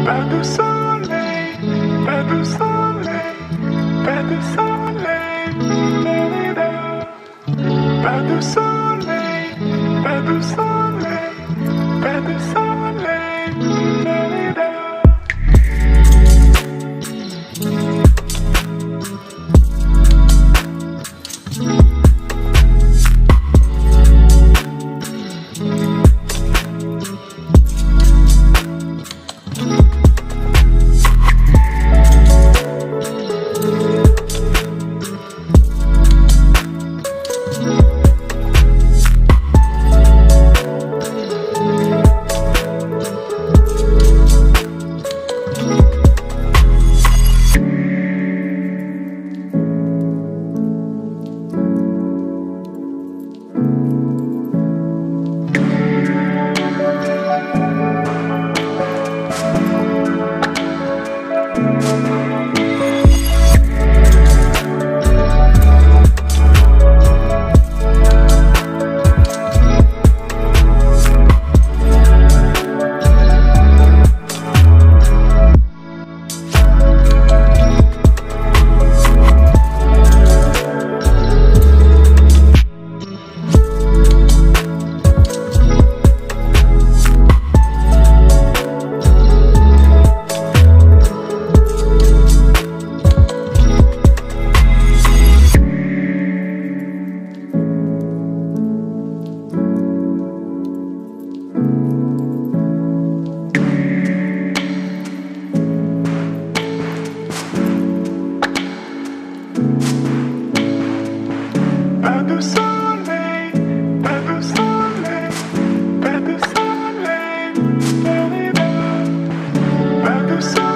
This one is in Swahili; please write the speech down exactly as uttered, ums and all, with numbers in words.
Pas de soleil, pas de soleil, pas de soleil, pas de soleil, pas de soleil, pas de soleil. Pas de soleil, pas de soleil, pas de soleil, pas de soleil.